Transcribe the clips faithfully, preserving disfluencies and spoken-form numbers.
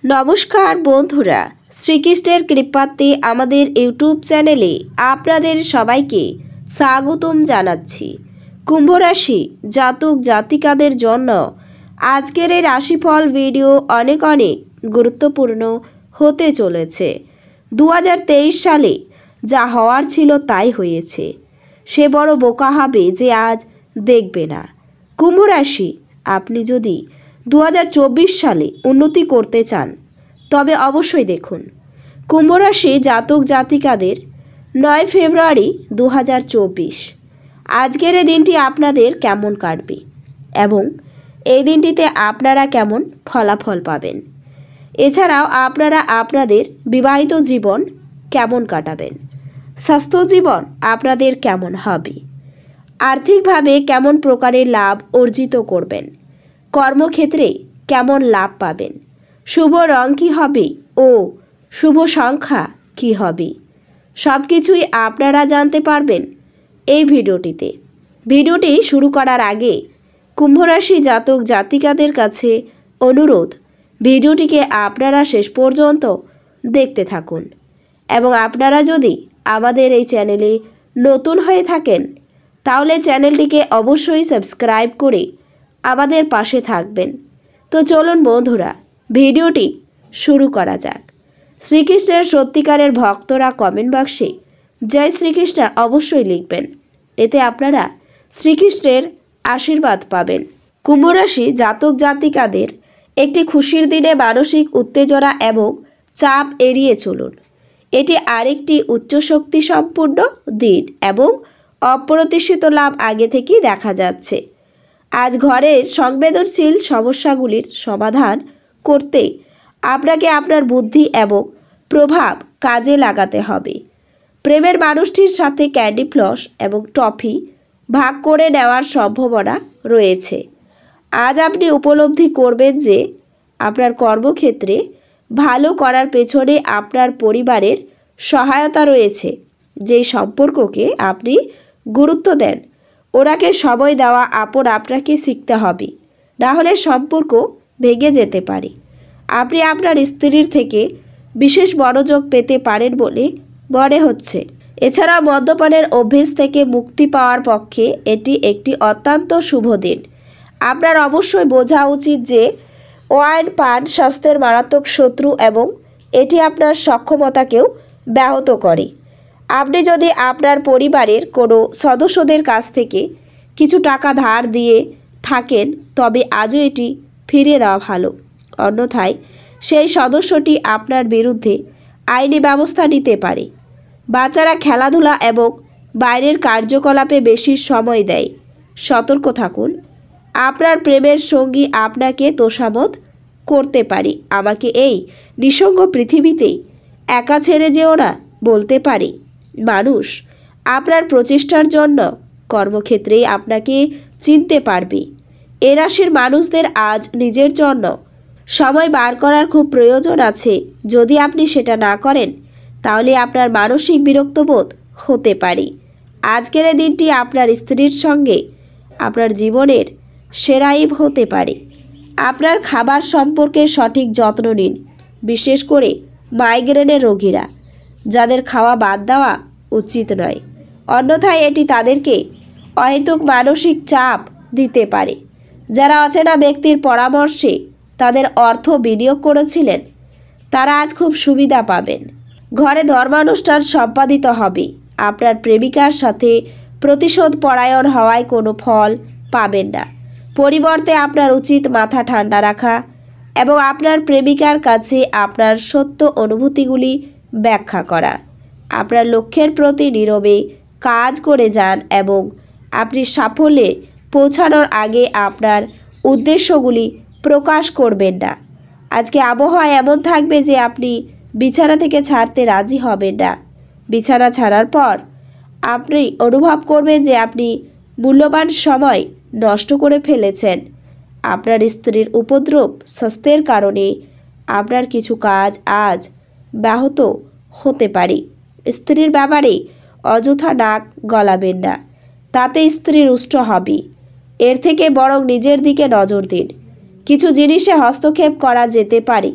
নমস্কার বন্ধুরা, শ্রীকৃষ্ণের কৃপাতে আমাদের ইউটিউব চ্যানেলে আপনাদের সবাইকে স্বাগতম জানাচ্ছি। কুম্ভ রাশি জাতক জাতিকাদের জন্য আজকের এই রাশিফল ভিডিও অনেক অনেক গুরুত্বপূর্ণ হতে চলেছে। দু হাজার তেইশ সালে যা হওয়ার ছিল তাই হয়েছে। সে বড় বোকা হবে যে আজ দেখবে না। কুম্ভ রাশি, আপনি যদি দু হাজার চব্বিশ সালে উন্নতি করতে চান তবে অবশ্যই দেখুন কুম্ভ রাশি জাতক জাতিকাদের নয় ফেব্রুয়ারি দু হাজার চব্বিশ। আজকের এই দিনটি আপনাদের কেমন কাটবে এবং এই দিনটিতে আপনারা কেমন ফলাফল পাবেন। এছাড়াও আপনারা আপনাদের বিবাহিত জীবন কেমন কাটাবেন, স্বাস্থ্য জীবন আপনাদের কেমন হবে, আর্থিকভাবে কেমন প্রকারের লাভ অর্জিত করবেন, কর্মক্ষেত্রে কেমন লাভ পাবেন, শুভ রং কী হবে ও শুভ সংখ্যা কী হবে, সব কিছুই আপনারা জানতে পারবেন এই ভিডিওটিতে। ভিডিওটি শুরু করার আগে কুম্ভ রাশি জাতক জাতিকাদের কাছে অনুরোধ, ভিডিওটিকে আপনারা শেষ পর্যন্ত দেখতে থাকুন এবং আপনারা যদি আমাদের এই চ্যানেলে নতুন হয়ে থাকেন তাহলে চ্যানেলটিকে অবশ্যই সাবস্ক্রাইব করে আমাদের পাশে থাকবেন। তো চলুন বন্ধুরা, ভিডিওটি শুরু করা যাক। শ্রীকৃষ্ণের সত্যিকারের ভক্তরা কমেন্ট বক্সে জয় শ্রীকৃষ্ণ অবশ্যই লিখবেন, এতে আপনারা শ্রীকৃষ্ণের আশীর্বাদ পাবেন। কুম্ভ রাশি জাতক জাতিকাদের একটি খুশির দিনে মানসিক উত্তেজনা এবং চাপ এড়িয়ে চলুন। এটি আরেকটি উচ্চ শক্তি সম্পূর্ণ দিন এবং অপ্রত্যাশিত লাভ আগে থেকেই দেখা যাচ্ছে। আজ ঘরের সংবেদনশীল সমস্যাগুলির সমাধান করতে আপনাকে আপনার বুদ্ধি এবং প্রভাব কাজে লাগাতে হবে। প্রেমের মানুষটির সাথে ক্যান্ডি ফ্লস এবং টফি ভাগ করে নেওয়ার সম্ভাবনা রয়েছে। আজ আপনি উপলব্ধি করবেন যে আপনার কর্মক্ষেত্রে ভালো করার পেছনে আপনার পরিবারের সহায়তা রয়েছে। যেই সম্পর্ককে আপনি গুরুত্ব দেন ওনাকে সময় দেওয়া আপন আপনাকে শিখতে হবে, না হলে সম্পর্ক ভেঙে যেতে পারে। আপনি আপনার স্ত্রীর থেকে বিশেষ মনোযোগ পেতে পারেন বলে মনে হচ্ছে। এছাড়া মদ্যপানের অভ্যেস থেকে মুক্তি পাওয়ার পক্ষে এটি একটি অত্যন্ত শুভ দিন। আপনার অবশ্যই বোঝা উচিত যে ওয়াইন পান স্বাস্থ্যের মারাত্মক শত্রু এবং এটি আপনার সক্ষমতাকেও ব্যাহত করে। আপনি যদি আপনার পরিবারের কোনো সদস্যদের কাছ থেকে কিছু টাকা ধার দিয়ে থাকেন তবে আজও এটি ফিরিয়ে দেওয়া ভালো, অন্যথায় সেই সদস্যটি আপনার বিরুদ্ধে আইনি ব্যবস্থা নিতে পারে। বাচ্চারা খেলাধুলা এবং বাইরের কার্যকলাপে বেশি সময় দেয়, সতর্ক থাকুন। আপনার প্রেমের সঙ্গী আপনাকে তোষামত করতে পারে, আমাকে এই নিঃসঙ্গ পৃথিবীতে একা ছেড়ে যেও না বলতে পারে। মানুষ আপনার প্রচেষ্টার জন্য কর্মক্ষেত্রেই আপনাকে চিনতে পারবে। এ রাশির মানুষদের আজ নিজের জন্য সময় বার করার খুব প্রয়োজন আছে। যদি আপনি সেটা না করেন তাহলে আপনার মানসিক বিরক্তবোধ হতে পারে। আজকের এই দিনটি আপনার স্ত্রীর সঙ্গে আপনার জীবনের সেরা ঈব হতে পারে। আপনার খাবার সম্পর্কে সঠিক যত্ন নিন, বিশেষ করে মাইগ্রেনের রোগীরা, যাদের খাওয়া বাদ দেওয়া উচিত নয়, অন্যথায় এটি তাদেরকে অহেতুক মানসিক চাপ দিতে পারে। যারা অচেনা ব্যক্তির পরামর্শে তাদের অর্থ বিনিয়োগ করেছিলেন তারা আজ খুব সুবিধা পাবেন। ঘরে ধর্মানুষ্ঠান সম্পাদিত হবে। আপনার প্রেমিকার সাথে প্রতিশোধ পরায়ণ হওয়ায় কোনো ফল পাবেন না। পরিবর্তে আপনার উচিত মাথা ঠান্ডা রাখা এবং আপনার প্রেমিকার কাছে আপনার সত্য অনুভূতিগুলি ব্যাখ্যা করা। আপনার লক্ষ্যের প্রতি নীরবে কাজ করে যান এবং আপনি সাফল্যে পৌঁছানোর আগে আপনার উদ্দেশ্যগুলি প্রকাশ করবেন না। আজকে আবহাওয়া এমন থাকবে যে আপনি বিছানা থেকে ছাড়তে রাজি হবেন না। বিছানা ছাড়ার পর আপনি অনুভব করবেন যে আপনি মূল্যবান সময় নষ্ট করে ফেলেছেন। আপনার স্ত্রীর উপদ্রব স্বাস্থ্যের কারণে আপনার কিছু কাজ আজ ব্যাহত হতে পারে। স্ত্রীর ব্যাপারে অযথা নাক গলাবেন না, তাতে স্ত্রী রুষ্ট হবে। এর থেকে বরং নিজের দিকে নজর দিন। কিছু জিনিসে হস্তক্ষেপ করা যেতে পারে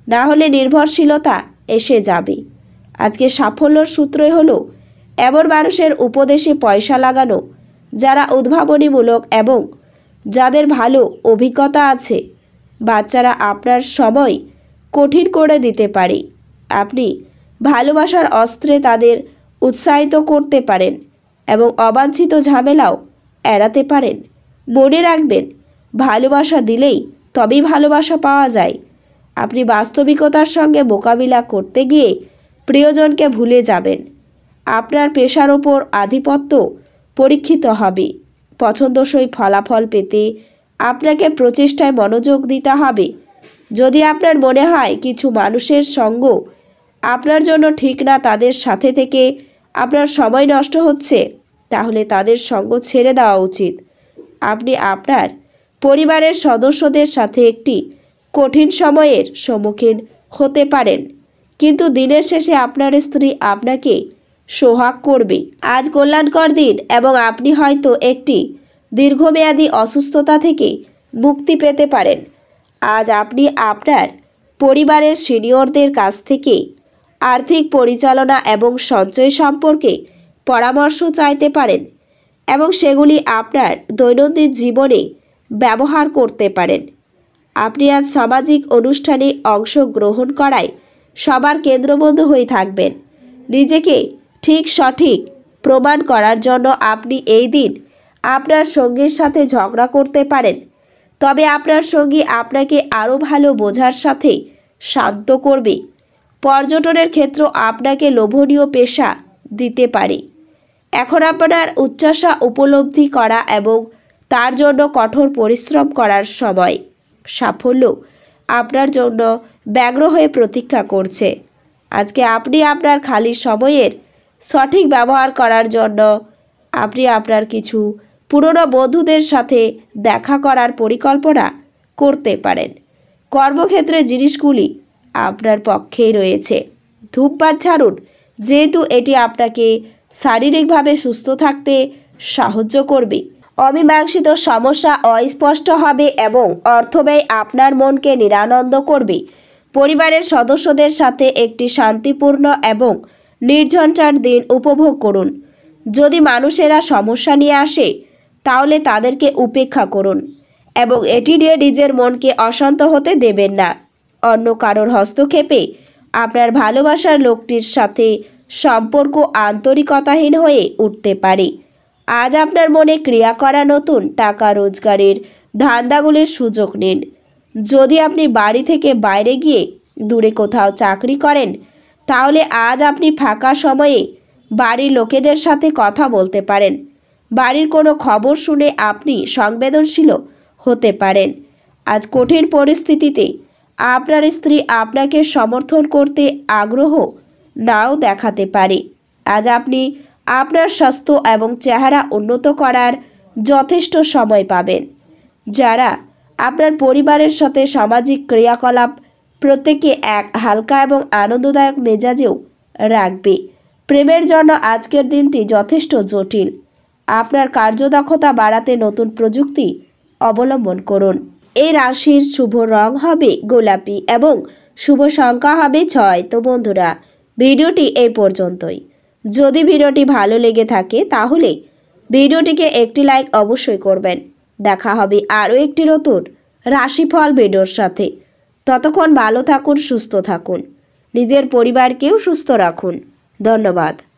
না হলে নির্ভরশীলতা এসে যাবে। আজকে সাফল্যর সূত্রই হলো এমন মানুষের উপদেশে পয়সা লাগানো যারা উদ্ভাবনীমূলক এবং যাদের ভালো অভিজ্ঞতা আছে। বাচ্চারা আপনার সময় কঠিন করে দিতে পারে। আপনি ভালোবাসার অস্ত্রে তাদের উৎসাহিত করতে পারেন এবং অবাঞ্ছিত ঝামেলাও এড়াতে পারেন। মনে রাখবেন, ভালোবাসা দিলেই তবেই ভালোবাসা পাওয়া যায়। আপনি বাস্তবিকতার সঙ্গে মোকাবিলা করতে গিয়ে প্রিয়জনকে ভুলে যাবেন। আপনার পেশার ওপর আধিপত্য পরীক্ষিত হবে। পছন্দসই ফলাফল পেতে আপনাকে প্রচেষ্টায় মনোযোগ দিতে হবে। যদি আপনার মনে হয় কিছু মানুষের সঙ্গ আপনার জন্য ঠিক না, তাদের সাথে থেকে আপনার সময় নষ্ট হচ্ছে, তাহলে তাদের সঙ্গ ছেড়ে দেওয়া উচিত। আপনি আপনার পরিবারের সদস্যদের সাথে একটি কঠিন সময়ের সম্মুখীন হতে পারেন, কিন্তু দিনের শেষে আপনার স্ত্রী আপনাকে সোহাগ করবে। আজ কল্যাণকর দিন এবং আপনি হয়তো একটি দীর্ঘমেয়াদী অসুস্থতা থেকে মুক্তি পেতে পারেন। আজ আপনি আপনার পরিবারের সিনিয়রদের কাছ থেকে আর্থিক পরিচালনা এবং সঞ্চয় সম্পর্কে পরামর্শ চাইতে পারেন এবং সেগুলি আপনার দৈনন্দিন জীবনে ব্যবহার করতে পারেন। আপনি আজ সামাজিক অনুষ্ঠানে অংশগ্রহণ করায় সবার কেন্দ্রবিন্দু হয়ে থাকবেন। নিজেকে ঠিক সঠিক প্রমাণ করার জন্য আপনি এই দিন আপনার সঙ্গীর সাথে ঝগড়া করতে পারেন, তবে আপনার সঙ্গী আপনাকে আরও ভালো বোঝার সাথে শান্ত করবে। পর্যটনের ক্ষেত্র আপনাকে লোভনীয় পেশা দিতে পারে। এখন আপনার উচ্চাশা উপলব্ধি করা এবং তার জন্য কঠোর পরিশ্রম করার সময়। সাফল্য আপনার জন্য ব্যগ্র হয়ে প্রতীক্ষা করছে। আজকে আপনি আপনার খালি সময়ের সঠিক ব্যবহার করার জন্য আপনি আপনার কিছু পুরনো বন্ধুদের সাথে দেখা করার পরিকল্পনা করতে পারেন। কর্মক্ষেত্রে জিনিসগুলি আপনার পক্ষেই রয়েছে। ধূমপান ছাড়ুন, যেহেতু এটি আপনাকে শারীরিকভাবে সুস্থ থাকতে সাহায্য করবে। অমীমাংসিত সমস্যা অস্পষ্ট হবে এবং অর্থব্যয় আপনার মনকে নিরানন্দ করবে। পরিবারের সদস্যদের সাথে একটি শান্তিপূর্ণ এবং নির্ঝঞ্ঝাট দিন উপভোগ করুন। যদি মানুষেরা সমস্যা নিয়ে আসে তাহলে তাদেরকে উপেক্ষা করুন এবং এটি নিয়ে নিজের মনকে অশান্ত হতে দেবেন না। অন্য কারোর হস্তক্ষেপে আপনার ভালোবাসার লোকটির সাথে সম্পর্ক আন্তরিকতাহীন হয়ে উঠতে পারে। আজ আপনার মনে ক্রিয়া করা নতুন টাকা রোজগারের ধান্দাগুলির সুযোগ নিন। যদি আপনি বাড়ি থেকে বাইরে গিয়ে দূরে কোথাও চাকরি করেন, তাহলে আজ আপনি ফাঁকা সময়ে বাড়ির লোকেদের সাথে কথা বলতে পারেন। বাড়ির কোনো খবর শুনে আপনি সংবেদনশীল হতে পারেন। আজ কঠিন পরিস্থিতিতে আপনার স্ত্রী আপনাকে সমর্থন করতে আগ্রহ নাও দেখাতে পারে। আজ আপনি আপনার স্বাস্থ্য এবং চেহারা উন্নত করার যথেষ্ট সময় পাবেন। যারা আপনার পরিবারের সাথে সামাজিক ক্রিয়াকলাপ প্রত্যেকে এক হালকা এবং আনন্দদায়ক মেজাজেও রাখবে। প্রেমের জন্য আজকের দিনটি যথেষ্ট জটিল। আপনার কার্যদক্ষতা বাড়াতে নতুন প্রযুক্তি অবলম্বন করুন। এই রাশির শুভ রং হবে গোলাপি এবং শুভ সংখ্যা হবে ছয়। তো বন্ধুরা, ভিডিওটি এই পর্যন্তই। যদি ভিডিওটি ভালো লেগে থাকে তাহলে ভিডিওটিকে একটি লাইক অবশ্যই করবেন। দেখা হবে আরও একটি নতুন রাশিফল ভিডিওর সাথে। ততক্ষণ ভালো থাকুন, সুস্থ থাকুন, নিজের পরিবারকেও সুস্থ রাখুন। ধন্যবাদ।